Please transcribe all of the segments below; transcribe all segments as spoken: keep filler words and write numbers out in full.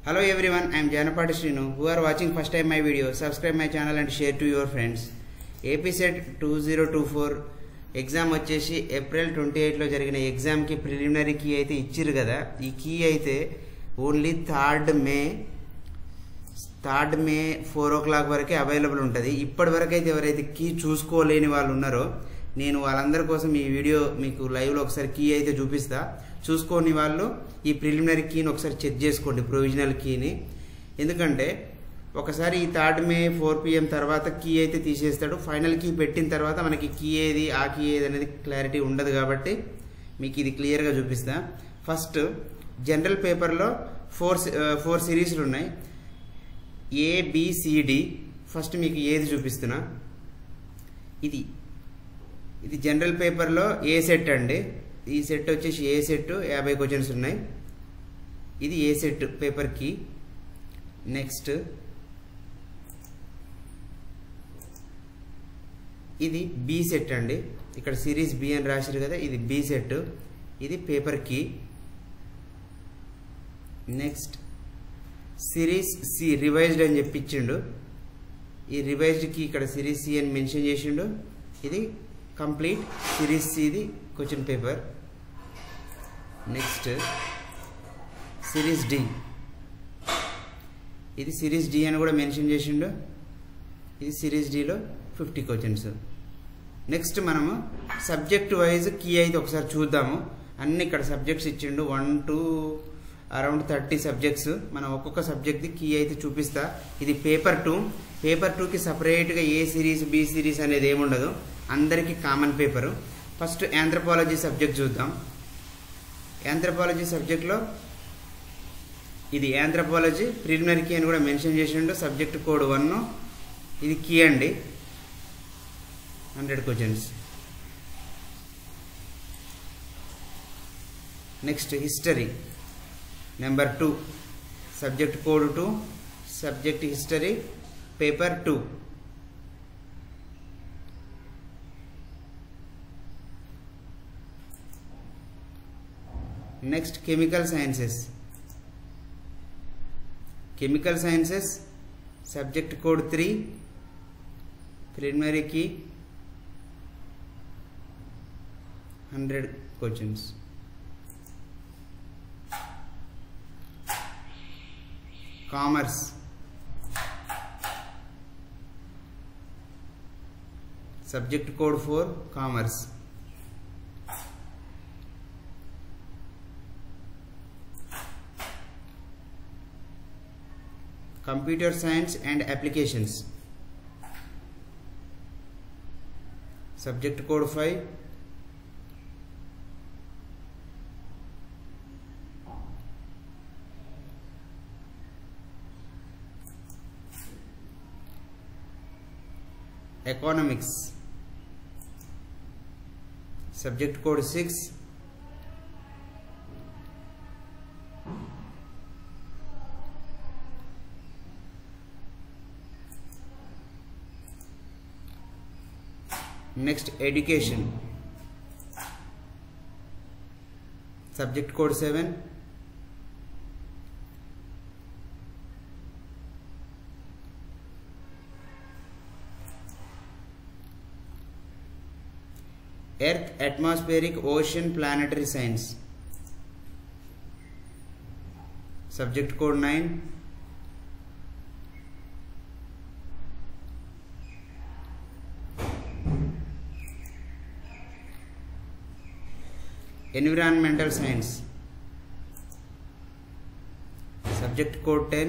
Hello everyone, I am Janapati Srinu. Who are watching first time my video, subscribe my channel and share to your friends. A P set twenty twenty-four exam వచ్చేసి April twenty ఎయిట్లో జరిగిన ఎగ్జామ్కి preliminary key అయితే ఇచ్చిరు కదా. ఈ key అయితే only third May third May four o'clock వరకే అవైలబుల్ ఉంటుంది. ఇప్పటి వరకు అయితే ఎవరైతే కీ చూసుకోలేని వాళ్ళు ఉన్నారో నేను వాళ్ళందరి కోసం ఈ వీడియో మీకు లైవ్లో ఒకసారి కీ అయితే చూపిస్తా. చూసుకోని వాళ్ళు ఈ ప్రిలిమినరీ కీని ఒకసారి చెక్ చేసుకోండి, ప్రొవిజనల్ కీని. ఎందుకంటే ఒకసారి ఈ థర్డ్ మే ఫోర్ పిఎం తర్వాత కీ అయితే తీసేస్తాడు. ఫైనల్ కీ పెట్టిన తర్వాత మనకి కీ ఏది ఆ కీ ఏది అనేది క్లారిటీ ఉండదు కాబట్టి మీకు ఇది క్లియర్గా చూపిస్తా. ఫస్ట్ జనరల్ పేపర్లో ఫోర్ ఫోర్ సిరీస్లు ఉన్నాయి, ఏబిసిడి. ఫస్ట్ మీకు ఏది చూపిస్తున్నా, ఇది ఇది జనరల్ పేపర్లో ఏ సెట్ అండి. ఈ సెట్ వచ్చేసి ఏ సెట్ యాభై క్వశ్చన్స్ ఉన్నాయి. ఇది A set paper key. Next ఇది బి సెట్ అండి. ఇక్కడ సిరీస్ బి అని రాశారు కదా, ఇది బి సెట్. ఇది paper key. Next series C revised అని చెప్పించిండు. ఈ రివైజ్డ్ కి ఇక్కడ సిరీస్ సి అని మెన్షన్ చేసిండు. ఇది కంప్లీట్ సిరీస్ సిది question paper. Next series D, ఇది సిరీస్ డి అని కూడా మెన్షన్ చేసిండు. ఇది సిరీస్ డిలో ఫిఫ్టీ క్వశ్చన్స్. నెక్స్ట్ మనము సబ్జెక్ట్ వైజ్ కీ అయితే ఒకసారి చూద్దాము. అన్ని ఇక్కడ సబ్జెక్ట్స్ ఇచ్చిండు, one two around thirty subjects. మనం ఒక్కొక్క సబ్జెక్ట్ది కీ అయితే చూపిస్తా. ఇది పేపర్ టూ. పేపర్ టూకి సపరేట్గా ఏ సిరీస్ బి సిరీస్ అనేది ఏముండదు, అందరికీ common paper. First anthropology subject చూద్దాం. ఆంథ్రపాలజీ సబ్జెక్ట్లో ఇది ఆంథ్రపాలజీ ప్రిలిమినరీ కీ అని కూడా మెన్షన్ చేసిండు. Subject code one. ఇది కీ అండి, hundred questions. Next history number two, subject code two, subject history paper two. Next chemical sciences, chemical sciences subject code three, preliminary key hundred questions. Commerce subject code four, commerce. Computer science and applications subject code five, economics subject code six, next education subject code seven, earth atmospheric ocean planetary science subject code nine, environmental science subject code ten,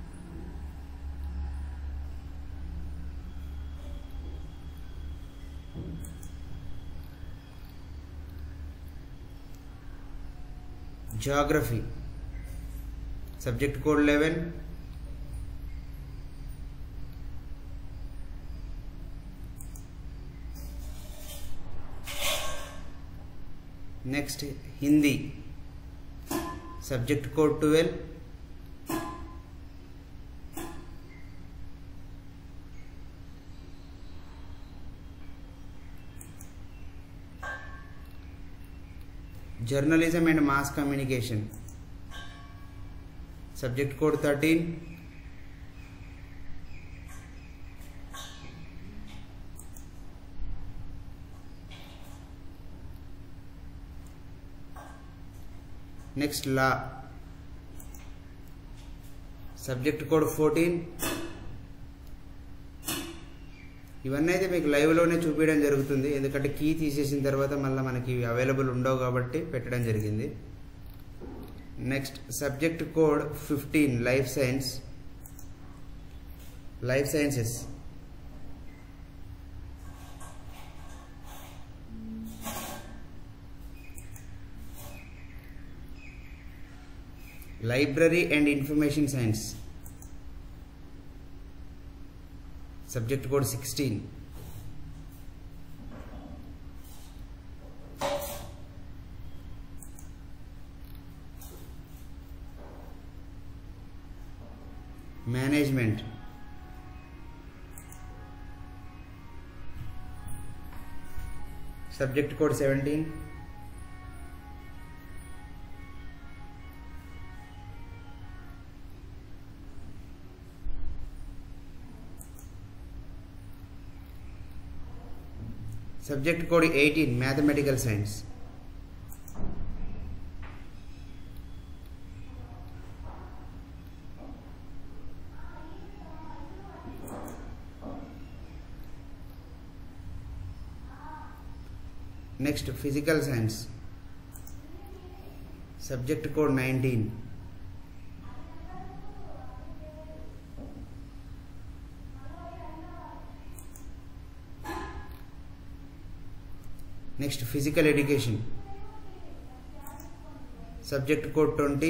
geography subject code eleven, next Hindi subject code twelve, journalism and mass communication subject code thirteen, next law subject code fourteen. ఇవన్నీ అయితే మీకు లైవ్లోనే చూపించడం జరుగుతుంది, ఎందుకంటే key తీసేసిన తర్వాత మళ్ళీ మనకి అవైలబుల్ ఉండవు కాబట్టి పెట్టడం జరిగింది. Next subject code fifteen life science life sciences. Library and information science subject code sixteen. Management subject code seventeen. Subject code eighteen mathematical science. Next physical science subject code nineteen. Next physical education subject code twenty.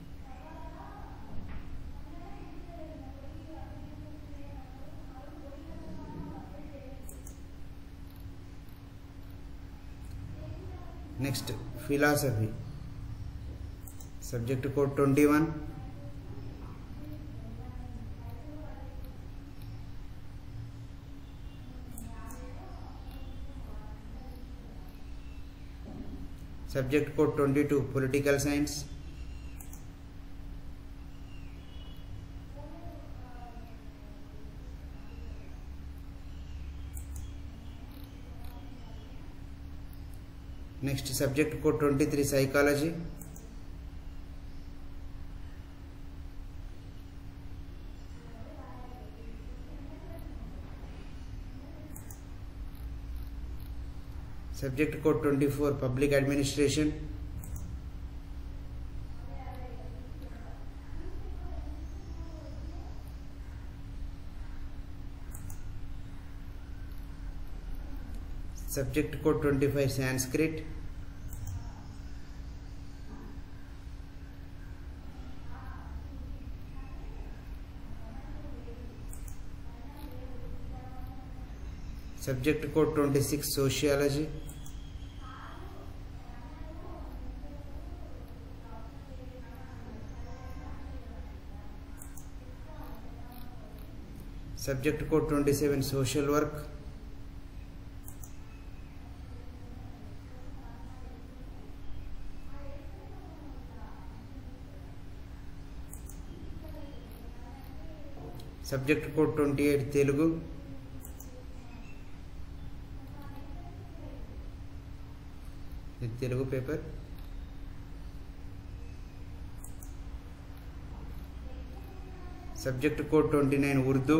Next philosophy subject code twenty one. Subject code twenty two political science. Next subject code twenty three psychology. Subject code twenty four public administration. Subject code twenty five Sanskrit. Subject code twenty six sociology. Subject code twenty seven social work. Subject code twenty eight Telugu. Telugu paper. Subject code twenty nine Urdu.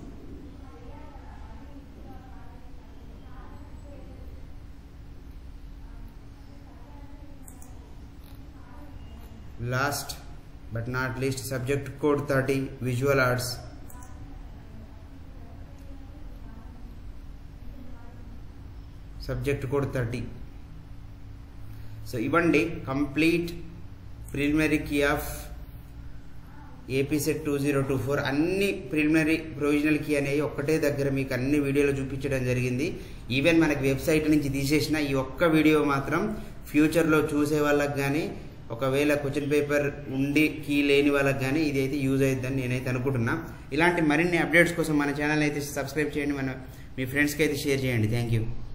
Last but not least subject code thirty visual arts. Subject code thirty. So ఇవ్వండి complete preliminary key of AP set two zero two four. అన్ని preliminary provisional key అనేవి ఒక్కటే దగ్గర మీకు అన్ని వీడియోలో చూపించడం జరిగింది. ఈవెన్ మనకి వెబ్సైట్ నుంచి తీసేసిన ఈ ఒక్క వీడియో మాత్రం ఫ్యూచర్లో చూసే వాళ్ళకి కానీ, ఒకవేళ క్వశ్చన్ పేపర్ ఉండి కీ లేని వాళ్ళకి కానీ ఇది అయితే యూజ్ అవుతుందని నేనైతే అనుకుంటున్నా. ఇలాంటి మరిన్ని అప్డేట్స్ కోసం మన ఛానల్ అయితే సబ్స్క్రైబ్ చేయండి, మన మీ ఫ్రెండ్స్కి అయితే షేర్ చేయండి. Thank you.